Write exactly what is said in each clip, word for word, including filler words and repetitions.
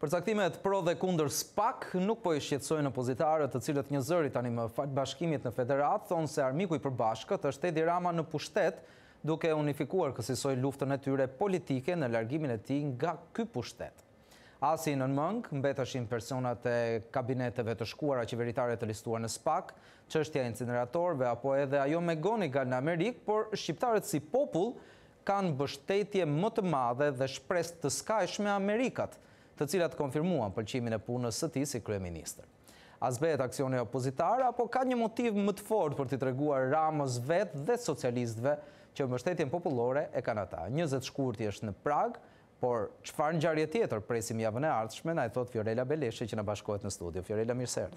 Përcaktimet pro dhe kundër SPAK nuk po i shqetësojnë opozitarët, të cilët një zëri tani më fal bashkimit në federat thonë se armiku i përbashkët është Edi Rama në pushtet, duke unifikuar kësaj luftën e tyre politike në largimin e tij nga ky pushtet. Asi në mëng mbeteshin personat e kabineteve të shkuara qeveritare të listuar në SPAK, çështja e incineratorëve apo edhe ajo me Gonigal në Amerikë, por shqiptarët si popull kanë mbështetje më të madhe dhe shpresë të skajshme Amerikat, të cilat konfirmuan pëlqimin e punës së tij si kryeministër. As bëhet aksioni opozitar apo ka një motiv më të fortë për t'i treguar Ramës vet dhe socialistëve që mbështetjen popullore e kanë ata. njëzet shkurti është në Prag, por çfarë ngjarje tjetër presim javën e ardhshme, na e thot Fiorella Beleshi që na bashkohet në studio. Fiorella, mirë se erdhe.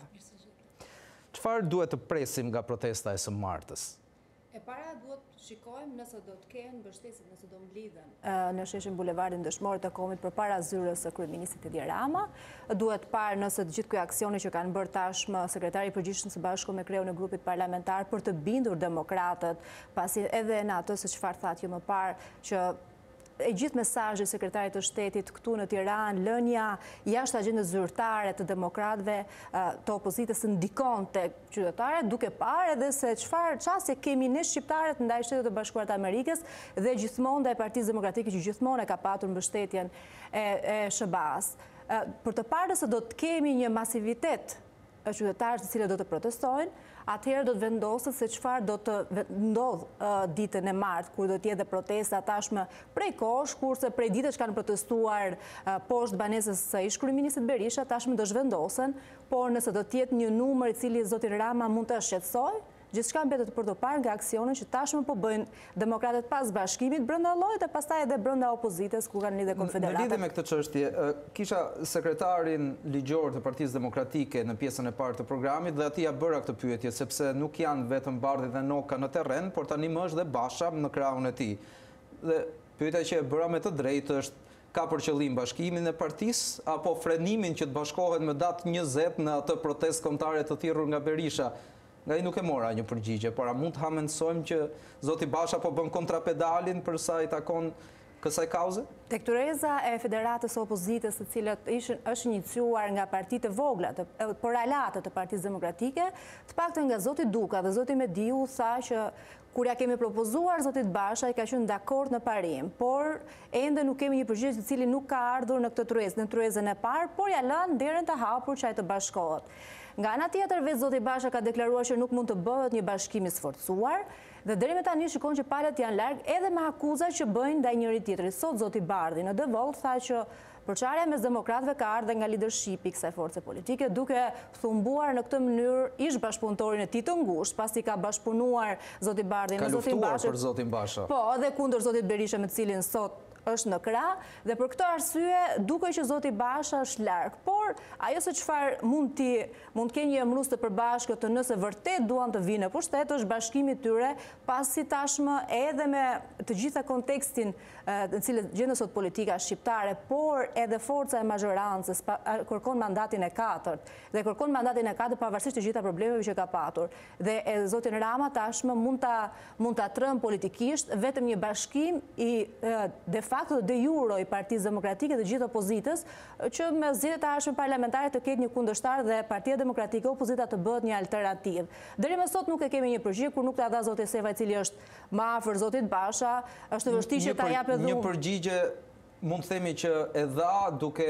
Çfarë duhet të presim nga protesta e së martës? E para duhet shikojmë nëse do të kenë mbështetësit, nëse do mblidhen në sheshin bulevardin dëshmorë të komit për para zyrës së kryeministit Edi Rama. Duhet parë nëse të gjithë këto aksione që kanë bërë tashmë sekretari i përgjithshëm së bashku me kreun e grupit parlamentar për të bindur demokratët, pasi edhe në atë se çfarë thatë jo më parë që e gjithë mesazhi i sekretarit të shtetit këtu në Tiranë, lënia jashtë agjendës zyrtare të demokratëve të opozitës ndikon tek qytetarët, duke parë edhe se çfarë çësje kemi ne shqiptarët ndaj Shtetit të Bashkuar të Amerikës dhe gjithmonë ndaj Partisë Demokratike që gjithmonë e ka patur mbështetjen e, e S B A-s. Për të parë se do të kemi një masivitet e qytetarët të cilët do të protestojnë, atëherë do të vendoset se çfarë do të ndodh uh, ditën e martë, kur do të jetë protesta tashmë prej kosh, kurse prej ditësh kanë protestuar uh, poshtë banesës së ish kryeministit Berisha, tashmë do zhvendosen, por nëse do të jetë një numër i cili zoti Rama mund të shqetësojë, gjithçka mbetet për të parë nga aksionet që tashmë po bëjnë demokratët pas bashkimit brenda llojit e pastaj edhe brenda opozitës ku kanë lidhje konfederata. Në lidhje me këtë çështje, kisha sekretarin ligjor të Partisë Demokratike në pjesën e parë të programit dhe atij ja bëra këtë pyetje sepse nuk janë vetëm Bardhi dhe Noka në terren, por tani më është dhe Basha në krahun e tij. Dhe pyetja që e bëra me të drejtë është, ka për qëllim bashkimin e partisë apo frenimin që të bashkohet me datë njëzet në atë protestë kombëtare të thirrur nga Berisha? Nga i nuk e mora një përgjigje, por a mund të hamendësojmë që zoti Basha po bën kontrapedalin për sa i takon kësaj kauze? Tek Tureza e Federatës së Opozitës, të cilët ishin është iniciuar nga partitë e vogla, por aleate të Partisë Demokratike, të paktën nga zoti Duka dhe zoti Mediu tha që kur ja kemi propozuar zotit Basha i ka qenë dakord në parim, por ende nuk kemi një përgjigje i cili nuk ka ardhur në këtë Turezë, në Turezën e parë, por ja lënë derën të hapur që ai të bashkohet. Nga ana tjetër, vetë zoti Basha ka deklaruar që nuk mund të bëhet një bashkim i sforcuar dhe deri më tani shikon që palët janë larg edhe me akuza që bëjnë ndaj njëri tjetrit. Sot zoti Bardhi në Devoll tha që përçarja mes demokratëve ka ardhur nga leadershipi i kësaj force politike, duke thumbuar në këtë mënyrë ish bashkëpunëtorin e tij të ngushtë, pasi ka bashkëpunuar zoti Bardhi me zotin Basha. Ka luftuar për zotin Basha. Po, edhe kundër zotit Berisha me të cilin sot është në krah, dhe për këtë arsye duke që zoti Basha është larg, por ajo se çfarë mund të mund të kenë një emërus të përbashkët të nëse vërtet duan të vinë në pushtet është bashkimi i tyre, pasi tashmë edhe me të gjitha kontekstin në cilët gjendet sot politika shqiptare, por edhe forca e mazhorancës kërkon mandatin e katërt dhe kërkon mandatin e katërt pavarësisht të gjitha problemeve që ka patur. Dhe edhe zotin Rama tashmë mund ta mund ta trëm politikisht vetëm një bashkim i de facto de jure i Partisë Demokratike dhe gjithë opozitës, që me zgjedhjet e ardhshme parlamentare të ketë një kundërshtar dhe Partia Demokratike opozita të bëhet një alternativë. Deri më sot nuk e kemi një përgjigje, kur nuk ta dha zoti Seva, i cili është më afër zotit Basha, është vështirë që ta japë një përgjigje mund të themi që e dha duke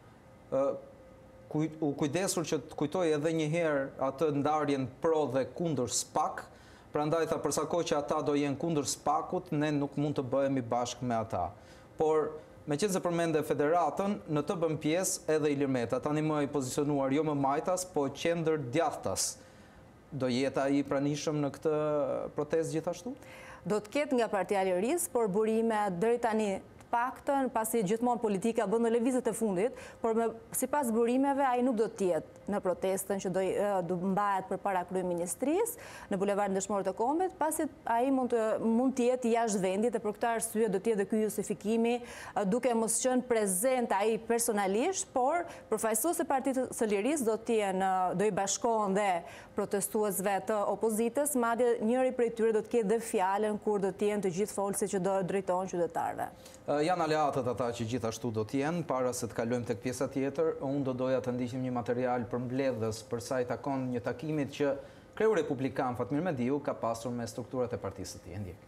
u kujdesur që të kujtoj edhe një herë atë ndarjen pro dhe kundër SPAK. Prandaj tha, përsa kohë që ata do jenë kundër SPAK-ut, ne nuk mund të bëhemi bashkë me ata. Por me qenë se përmende federatën, në të bën pjesë edhe Ilir Meta, tani më i pozicionuar jo më majtas, po qendër djathtas. Do jetë ai i pranishëm në këtë protestë gjithashtu? Do të ketë nga Partia e Lirisë, por burime deri tani paktën, pasi gjithmonë politika bën në lëvizjet e fundit, por me, sipas burimeve ai nuk do të jetë në protestën që do, do mbahet përpara kryeministrisë në bulevardin dëshmorë të Kombit, pasi ai mund të mund të jetë jashtë vendit dhe për këtë arsye do të jetë ky justifikimi, duke mos qenë prezent ai personalisht, por përfaqësues e Partisë së Lirisë do të jenë do i bashkohen dhe protestuesve të opozitës, madje njëri prej tyre do të ketë dhe fjalën kur do të jenë të gjithë folësit që do drejtohen qytetarëve. Janë aleatët ata që gjithashtu do t'jenë, para se të kalojmë tek pjesa tjetër, unë do doja të ndiqim një material për mbledhës për sa i takon një takimit që kreu republikan Fatmir Mediu ka pasur me strukturat e partisë së tij. Ndjek.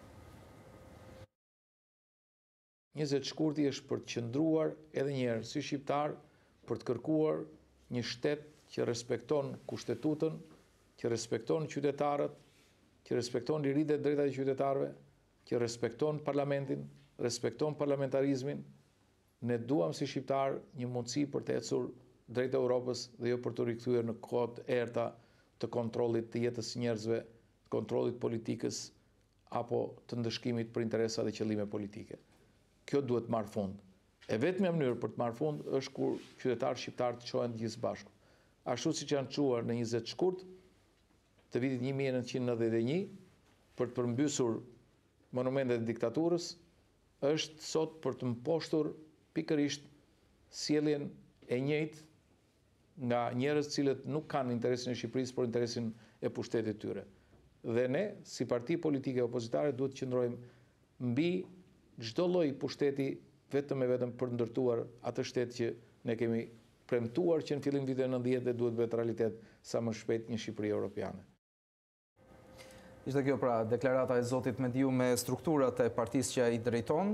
njëzet shkurti është për të qëndruar edhe njerë si shqiptar për të kërkuar një shtet që respekton kushtetutën, që respekton qytetarët, që respekton liritë dhe drejtat e qytetarëve, që respekton parlamentin, respekton parlamentarizmin. Ne duam si shqiptar një mundësi për të ecur drejt Europës dhe jo për të rikthyer në kohët e errta të kontrollit të jetës së njerëzve, të kontrollit politikës apo të ndëshkimit për interesa dhe qëllime politike. Kjo duhet marrë fund. E vetmja mënyrë për të marrë fund është kur qytetarët shqiptar të çohen gjithë bashku. Ashtu siç janë çuar në njëzet shkurt të vitit një mijë e nëntëqind e nëntëdhjetë e një për të përmbysur monumentet e diktaturës, është sot për të mposhtur pikërisht sjelljen e njëjtë nga njerëz cilët nuk kanë interesin e Shqipërisë, por interesin e pushtetit tyre. Dhe ne, si parti politike opozitare, duhet të qëndrojmë mbi çdo lloj pushteti vetëm e vetëm për ndërtuar atë shtet që ne kemi premtuar që në fillim vitit nëntëdhjetë dhe duhet bëhet realitet sa më shpejt një Shqipëri europiane. Ishte kjo pra deklarata e zotit Mediu me strukturat e partisë që ai drejton.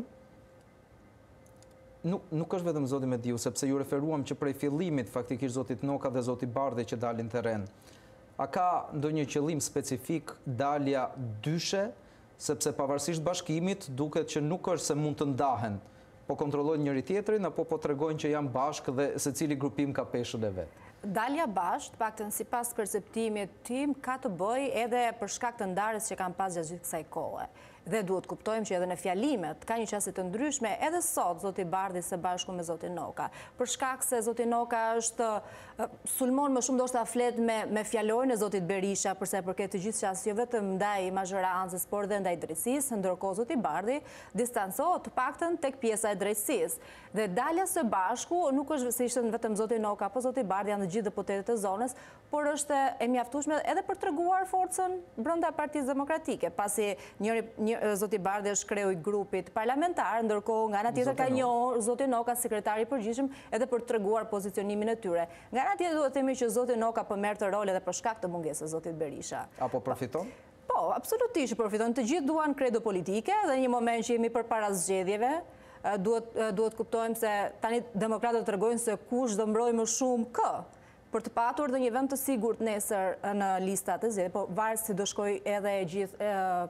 Nuk, nuk është vetëm zoti Mediu, sepse ju referuam që prej fillimit faktikisht zotit Noka dhe zoti Bardhi që dalin terren. A ka ndonjë qëllim specifik dalja dyshe, sepse pavarësisht bashkimit duket që nuk është se mund të ndahen, po kontrollojnë njëri tjetrin apo po tregojnë që janë bashkë dhe secili grupim ka peshën e vet. Dalja bashkë, paktën sipas perceptimit tim, ka të bëjë edhe për shkak të ndarjes që kanë pas gjatë gjithë kësaj kohe. Dhe duhet kuptojmë që edhe në fjalimet ka një qasje të ndryshme edhe sot zoti Bardhi së bashku me zotin Noka. Për shkak se zoti Noka është sulmon më shumë ndoshta flet me me fjalorën e zotit Berisha përsa i përket të gjithë qasjes jo vetëm ndaj mazhorancës, por edhe ndaj drejtësisë, ndërkohë zoti Bardhi distancohet të paktën tek pjesa e drejtësisë. Dhe dalja së bashku nuk është se ishte vetëm zoti Noka apo zoti Bardhi, janë të gjithë deputetët e zonës, por është e mjaftueshme edhe për treguar forcën brenda Partisë Demokratike, pasi njëri një zoti Bardhi është kreu i grupit parlamentar, ndërkohë nga ana tjetër ka njohur zoti Noka sekretari i përgjithshëm edhe për të treguar pozicionimin e tyre. Nga ana tjetër duhet të themi që zoti Noka po merr të rol edhe për shkak të mungesës së zotit Berisha. Apo përfiton? Po, absolutisht përfiton. Të gjithë duan kredo politike dhe në një moment që jemi përpara zgjedhjeve, duhet duhet kuptojmë se tani demokratët tregojnë se kush do mbrojë më shumë kë për të patur dhe një vend të sigurt nesër në listat e zgjedhjeve, po varet si do shkojë edhe e gjithë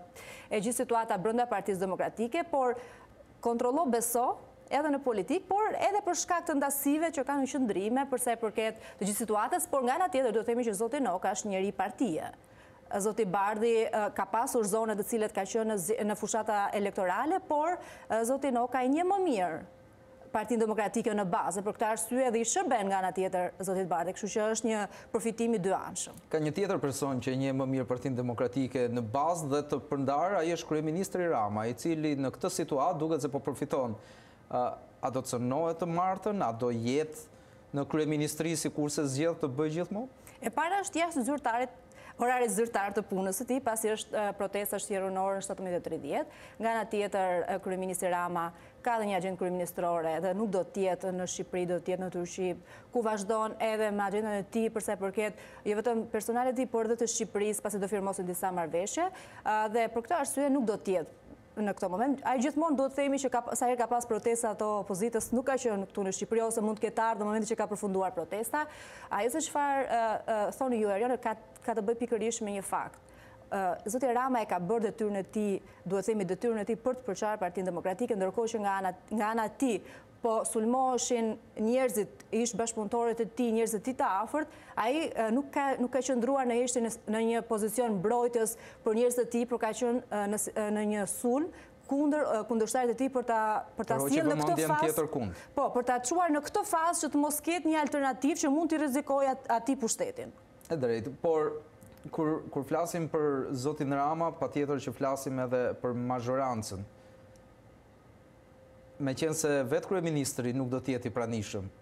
e gjithë situata brenda Partisë Demokratike, por kontrollo beso edhe në politik, por edhe për shkak të ndasive që kanë në qëndrime përsa i përket të gjithë situatës, por nga ana tjetër do të themi që zoti Noka është njëri partie. Zoti Bardhi ka pasur zonet të cilet ka qenë në fushata elektorale, por zoti Noka i njeh më mirë Partinë Demokratike në bazë, për këtë arsye dhe i shërben nga ana tjetër zotit Bardhi, kështu që është një përfitim i dyanshëm. Ka një tjetër person që njeh më mirë Partinë Demokratike në bazë dhe të përndar, ai është kryeministri Rama, i cili në këtë situatë duket se po përfiton. A do të cënohet të martën, a do jetë në kryeministri sikurse zgjedh të bëjë gjithmonë? E para është jashtë zyrtarit orari zyrtar të punës së tij, pasi është protesta shtjerrore në orën shtatëmbëdhjetë e tridhjetë. Nga ana tjetër, kryeministri Rama ka dhe një agjendë kryeministrore dhe nuk do të jetë në Shqipëri, do të jetë në Turqi, ku vazhdon edhe me agjendën e tij përsa i përket jo vetëm personalet e tij, por edhe të Shqipërisë, pasi do firmosin disa marrëveshje, dhe për këtë arsye nuk do të jetë në këtë moment. Ai gjithmonë do të themi që ka, sa herë ka pas protesta të opozitës, nuk ka qenë këtu në Shqipëri ose mund të ketë ardhur në momentin që ka përfunduar protesta. Ajo se çfarë thoni ju Erion ka ka të bëjë pikërisht me një fakt. Zoti Rama e ka bërë detyrën e tij, duhet themi detyrën e tij për të përçarë Partinë Demokratike, ndërkohë që nga ana nga ana e tij po sulmoheshin njerëzit, ish bashkëpunëtorët e tij, njerëzit e tij të afërt, ai nuk ka nuk ka qëndruar në ishte në një pozicion mbrojtës për njerëzit e tij, por ka qenë në, në një sulm kundër kundërshtarit e tij për ta për ta sjellë në këtë fazë. Po, për ta çuar në këtë fazë që të mos ketë një alternativë që mund t'i rrezikojë atij pushtetin. E drejtë, por kur kur flasim për zotin Rama, patjetër që flasim edhe për mazhorancën. Meqense vetë kryeministri nuk do të jetë i pranishëm,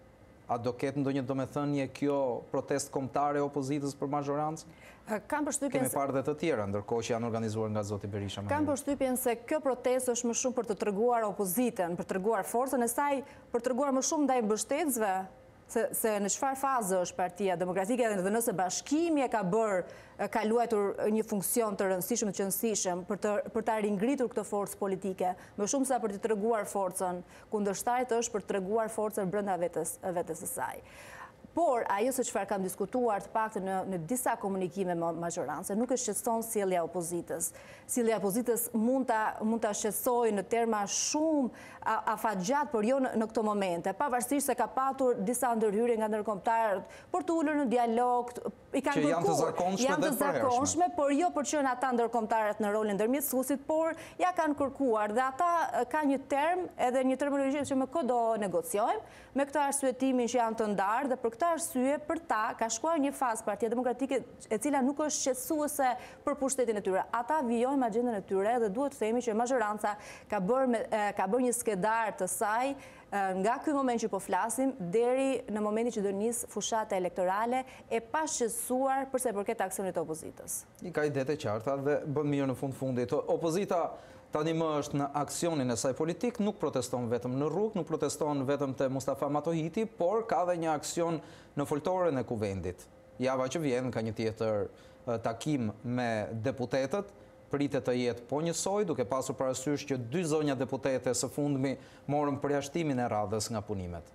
A do ketë ndonjë domethënie kjo protestë kombëtare e opozitës për mazhorancën? Kam përshtypjen Kemi parë dhe të tjera, ndërkohë që janë organizuar nga zoti Berisha. Kam përshtypjen se kjo protestë është më shumë për të treguar opozitën, për të treguar forcën e saj, për të treguar më shumë ndaj mbështetësve, se, se në çfarë fazë është Partia Demokratike dhe nëse bashkimi e ka bërë, ka luajtur një funksion të rëndësishëm të qëndësishëm për të për ta ringritur këtë forcë politike, më shumë sa për të treguar forcën kundërshtarit është për të treguar forcën brenda vetes vetes së saj. Por ajo se çfarë kam diskutuar të paktën në, në disa komunikime me mazhorancën, nuk e shqetëson sjellja e opozitës. Sjellja e opozitës mund ta mund ta shqetësojë në terma shumë afatgjat, por jo në, në këto momente, pavarësisht se ka patur disa ndërhyrje nga ndërkombëtarët për të ulur në dialog, i kanë që janë të zakonshme, janë të zakonshme, por jo për qenë ata ndërkombëtarët në rolin ndërmjetësuesit, por ja kanë kërkuar dhe ata ka një term edhe një terminologji që më kodo negociojmë me këtë arsyetimin që janë të ndarë dhe për këtë arsye për ta ka shkuar një fazë Partia Demokratike e cila nuk është shqetësuese për pushtetin e tyre. Ata vijojnë agjendën e tyre dhe duhet të themi që mazhoranca ka bërë ka bërë një skedar të saj nga ky moment që po flasim deri në momentin që do nis fushata elektorale e pa shqetësuar përsa i përket aksionit të opozitës. I ka ide të qarta dhe bën mirë në fund fundit. Opozita tani më është në aksionin e saj politik, nuk proteston vetëm në rrugë, nuk proteston vetëm te Mustafa Matohiti, por ka dhe një aksion në foltoren e kuvendit. Java që vjen ka një tjetër takim me deputetët, pritet të jetë po njësoj, duke pasur parasysh që dy zonja deputete së fundmi morën përjashtimin e radhës nga punimet.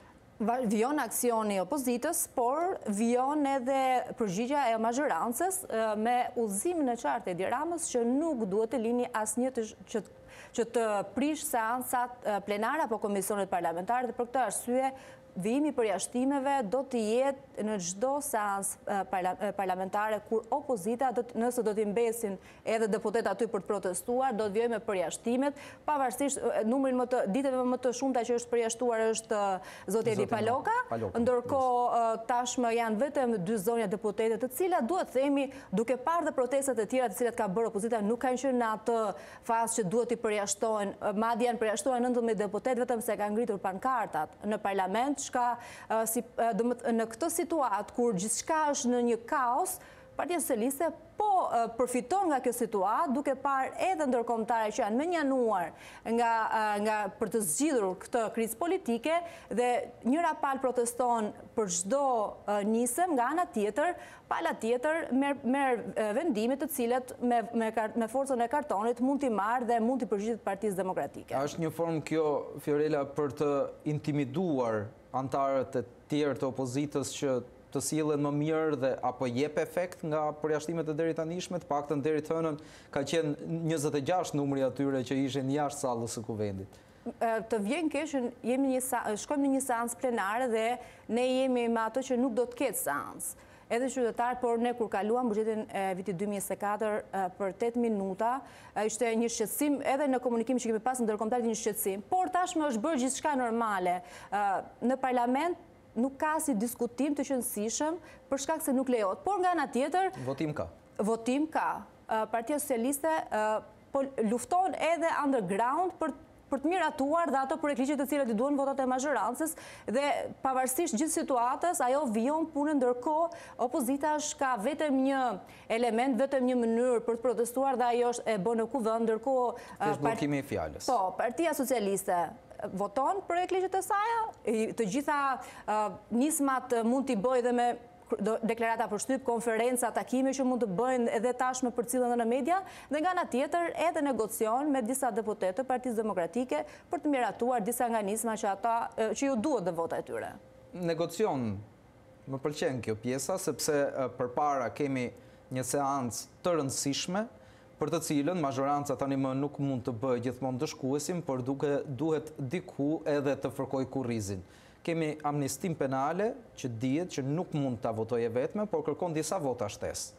Vijon aksioni i opozitës, por vijon edhe përgjigja e mazhorancës me udhëzimin e qartë e Edi Ramës që nuk duhet të lini asnjë të që, që të prish seancat plenare apo komisionet parlamentare dhe për këtë arsye vijimi i përjashtimeve do të jetë në çdo seancë parlamentare kur opozita do të, nëse do t'i mbesin edhe deputet aty për të protestuar, do të vijojë me përjashtimet, pavarësisht numrin më të ditëve më të shumta që është përjashtuar është zoti Edi Paloka, ndërkohë tashmë janë vetëm dy zonja deputete të cilat duhet themi duke parë dhe protestat e tjera të cilat ka bërë opozita nuk kanë qenë në atë fazë që duhet i përjashtohen, madje janë përjashtuar nëntëmbëdhjetë deputet vetëm se kanë ngritur pankartat në parlament. Shka, uh, si, uh, në këtë situatë, kur gjithçka është në një kaos, Partia Socialiste po uh, përfiton nga kjo situatë, duke parë edhe ndërkombëtare që janë menjanuar nga, uh, nga për të zgjidhur këtë krizë politike dhe njëra palë proteston për çdo uh, nisëm, nga ana tjetër, pala tjetër merr mer, uh, vendime të cilat me, me, me forcën e kartonit mund t'i marrë dhe mund t'i përgjigjet Partisë Demokratike. A është një formë kjo, Fiorella, për të intimiduar antarët e tjerë të opozitës që të sillen më mirë dhe apo jep efekt nga përjashtimet e deri tanishme, të paktën deri të hënën ka qenë njëzet e gjashtë numri atyre që ishin jashtë sallës së kuvendit. Të vjen keq që jemi një shkojmë në një seancë plenare dhe ne jemi me ato që nuk do të ketë seancë. Edhe qytetar, por ne kur kaluam buxhetin e vitit dy mijë e njëzet e katër për tetë minuta, ishte një shqetësim edhe në komunikim që kemi pas ndërkombëtar një shqetësim, por tashmë është bërë gjithçka normale. Në parlament nuk ka si diskutim të qëndësishëm për shkak se nuk lejohet, por nga ana tjetër votim ka. Votim ka. Partia Socialiste po lufton edhe underground për për të miratuar dhe ato projekte të cilat i duan votat e mazhorancës dhe pavarësisht gjithë situatës ajo vijon punën, ndërkohë opozita ka vetëm një element, vetëm një mënyrë për të protestuar dhe ajo është e bën në kuvend, ndërkohë është bllokimi i fjalës. Po, Partia Socialiste voton për ligjet e saj, të gjitha uh, nismat mund t'i bëjë dhe me deklarata për shtyp, konferenca, takime që mund të bëjnë edhe tashmë për cilën në media, dhe nga ana tjetër edhe negocion me disa deputetë të Partisë Demokratike për të miratuar disa nga nisma që ata që ju duhet dhe vota e tyre. Negocion, më pëlqen kjo pjesa, sepse përpara kemi një seancë të rëndësishme, për të cilën mazhoranca tani më nuk mund të bëjë gjithmonë dëshkuesim, por duke duhet diku edhe të fërkojë kurrizin. Kemi amnistim penale që dihet që nuk mund ta votojë vetme, por kërkon disa vota shtesë.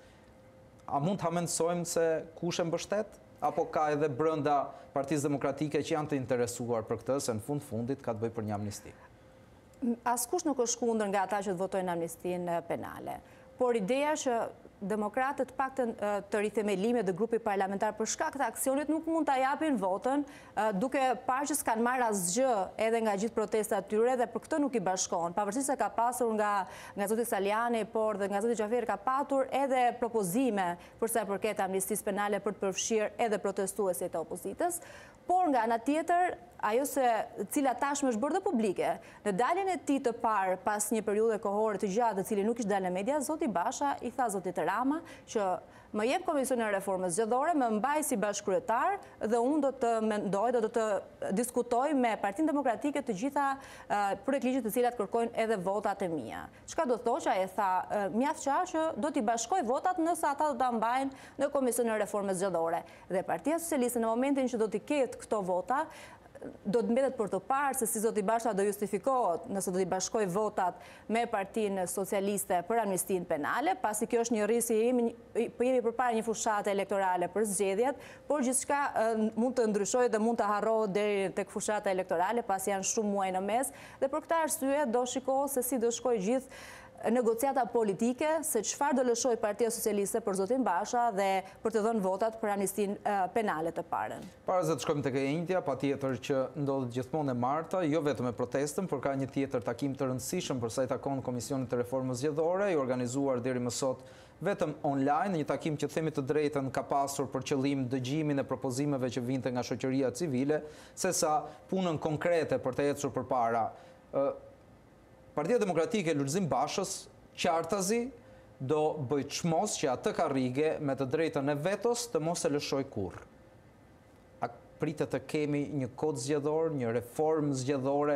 A mund ta mendsojmë se kush e mbështet? Apo ka edhe brenda Partisë Demokratike që janë të interesuar për këtë, se në fund fundit ka të bëjë për një amnisti? Askush nuk është kundër nga ata që të votojnë amnistin penale. Por ideja që demokratët paktën të rithemelimet dhe grupi parlamentar për shkak të aksionit nuk mund ta japin votën, duke parë që s'kan marrë asgjë edhe nga gjithë protestat e tyre dhe për këtë nuk i bashkohen. Pavarësisht se ka pasur nga nga zoti Saliani, por dhe nga zoti Xhaferi ka patur edhe propozime për sa i përket amnistisë penale për të përfshirë edhe protestuesit e opozitës, por nga ana tjetër ajo se cila tashmë është bërë dhe publike. Në daljen e tij të parë pas një periudhe kohore të gjatë, e cili nuk ishte dalë në media, zoti Basha i tha zotit Rama që më jep Komisionin e Reformës Zgjedhore, më mbaj si bashkëkryetar dhe unë do të mendoj, do të diskutoj me Partinë Demokratike të gjitha projekte të cilat kërkojnë edhe votat e mia. Çka do thotë që ai tha mjaft qartë që do t'i bashkoj votat nëse ata do ta mbajnë në Komisionin e Reformës Zgjedhore. Dhe Partia Socialiste në momentin që do t'i ketë këto vota, do të mbetet për të parë se si zoti Basha do justifikohet nëse do t'i bashkoj votat me Partinë Socialiste për amnistinë penale, pasi kjo është një rrisje jemi jemi përpara një fushate elektorale për zgjedhjet, por gjithçka mund të ndryshojë dhe mund të harrohet deri tek fushata elektorale, pasi janë shumë muaj në mes, dhe për këtë arsye do shikohet se si do shkojë gjithë negociata politike, se çfarë do lëshoj Partia Socialiste për zotin Basha dhe për të dhënë votat për amnistinë penale të parën. Para se të shkojmë tek e njëjtja, patjetër që ndodhet gjithmonë e marta, jo vetëm me protestën, por ka një tjetër takim të rëndësishëm për sa i takon Komisionit të Reformës Zgjedhore, i organizuar deri më sot vetëm online, një takim që themi të drejtën ka pasur për qëllim dëgjimin e propozimeve që vinte nga shoqëria civile, sesa punën konkrete për të ecur përpara. Partia Demokratike Lulzim Bashës qartazi do bëj çmos që atë karrige me të drejtën e vetos të mos e lëshoj kurrë. A pritet të kemi një kod zgjedhor, një reformë zgjedhore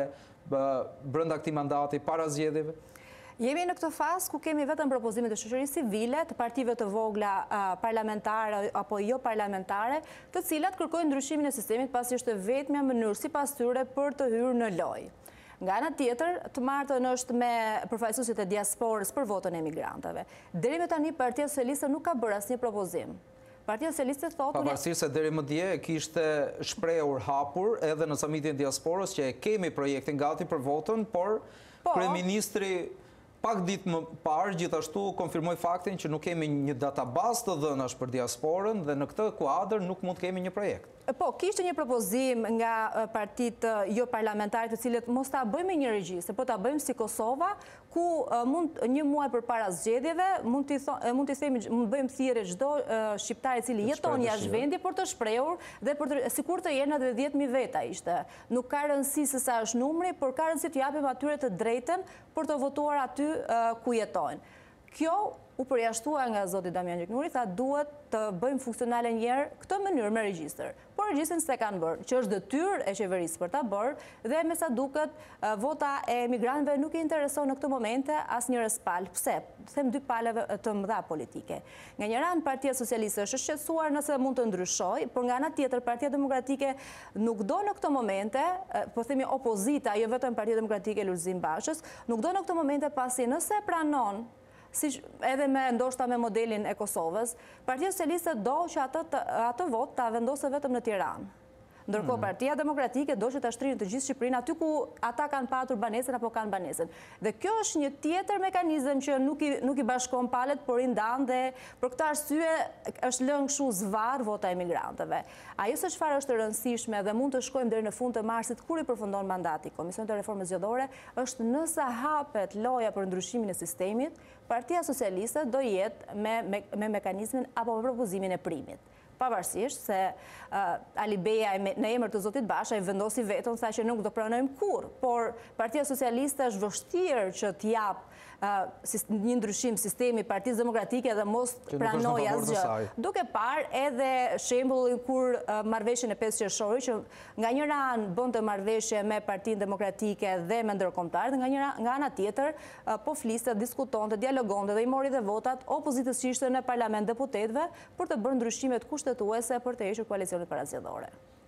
brenda këtij mandati para zgjedhjeve? Jemi në këtë fazë ku kemi vetëm propozime të shoqërisë civile, të partive të vogla parlamentare apo jo parlamentare, të cilat kërkojnë ndryshimin e sistemit pasi është vetmja mënyrë sipas tyre për të hyrë në lojë. Nga ana tjetër, të martën është me përfaqësuesit e diasporës për votën e emigrantëve. Deri më tani Partia Socialiste nuk ka bërë asnjë propozim. Partia Socialiste thotë pavarësisht se deri më dje kishte shprehur hapur edhe në samitin e diasporës që e kemi projektin gati për votën, por kryeministri pak ditë më parë gjithashtu konfirmoi faktin që nuk kemi një databazë të dhënash për diasporën dhe në këtë kuadër nuk mund të kemi një projekt. Po, kishte një propozim nga partitë jo parlamentare të cilët mos ta bëjmë një regjistër, po ta bëjmë si Kosova, ku mund një muaj përpara zgjedhjeve mund t'i mund t'i themi mund bëjmë thirrje çdo shqiptar i cili jeton jashtë vendi për të shprehur dhe për të sikur të jenë edhe dhjetë mijë veta ishte. Nuk ka rëndësi se sa është numri, por ka rëndësi të japim atyre të drejtën për të votuar aty ku jetojnë. Kjo u përjashtua nga zoti Damian Gjiknuri, tha duhet të bëjmë funksionale njerë këtë mënyrë me regjistër. Por regjistrin s'e kanë bërë, që është detyrë e qeverisë për ta bërë, dhe me sa duket vota e emigrantëve nuk i intereson në këtë momente asnjëres palë. Pse? Them dy palëve të mëdha politike. Nga një anë Partia Socialiste është shqetësuar nëse mund të ndryshojë, por nga ana tjetër Partia Demokratike nuk do në këtë momente, po themi opozita, jo vetëm Partia Demokratike Lulzim Bashës, nuk do në këtë momente pasi nëse pranon si edhe me ndoshta me modelin e Kosovës, Partia Socialiste do që atë, atë vot ta vendosë vetëm në Tiranë. Ndërkohë Partia Demokratike do që ta shtrinë të gjithë Shqipërinë aty ku ata kanë patur banesën apo kanë banesën. Dhe kjo është një tjetër mekanizëm që nuk i, nuk i bashkon palët, por i ndan dhe për këtë arsye është lënë kështu zvarr vota e emigrantëve. Ajo se çfarë është e rëndësishme dhe mund të shkojmë deri në fund të marsit kur i përfundon mandati Komisionit të Reformës Zgjedhore është nëse hapet loja për ndryshimin e sistemit, Partia Socialiste do jetë me, me, me mekanizmin apo me propozimin e primit. Pavarësisht se uh, Ali Beja në emër të zotit Basha i vendosi vetën, tha që nuk do pranojmë kurrë, por Partia Socialiste është vështirë që t'jap uh, një ndryshim sistemi Partisë Demokratike dhe mos pranoj asgjë. Duke parë edhe shembullin kur uh, marrëveshjen e pesë qershorit që nga njëra anë bënte marrëveshje me Partinë Demokratike dhe me ndërkombëtarët, nga njëra nga ana tjetër uh, po fliste, diskutonte, dialogonte dhe i mori dhe votat opozitës që ishte në parlament deputetëve për të bërë ndryshimet kushtetuese për të hequr koalicionet parazgjedhore.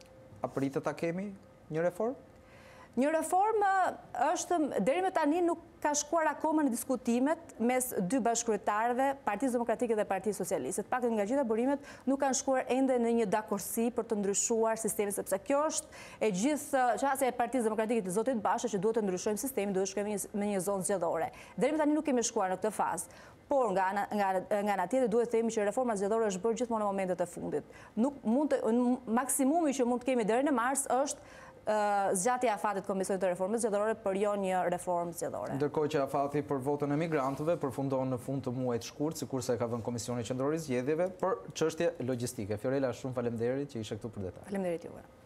A pritet ta kemi një reformë? Një reformë është, deri më tani nuk ka shkuar akoma në diskutimet mes dy bashkëkryetarëve, Partisë Demokratike dhe Partisë Socialiste. Të paktën nga gjitha burimet nuk kanë shkuar ende në një dakordsi për të ndryshuar sistemin, sepse kjo është e gjithë çësia e Partisë Demokratike të zotit Basha që duhet të ndryshojmë sistemin, duhet të shkojmë me një zonë zgjedhore. Deri më tani nuk kemi shkuar në këtë fazë. por nga ana, nga, nga ana tjetër duhet të themi që reforma zgjedhore është bërë gjithmonë në momentet e fundit. Nuk mund të, maksimumi që mund të kemi deri në mars është uh, zgjatja e afatit Komisionit të Reformës Zgjedhore për jo një reformë zgjedhore. Ndërkohë që afati për votën e migrantëve përfundon në fund të muajit shkurt, sikurse ka vënë Komisioni Qendror i Zgjedhjeve për çështje logjistike. Fiorella, shumë faleminderit që ishe këtu për detaj. Faleminderit juve.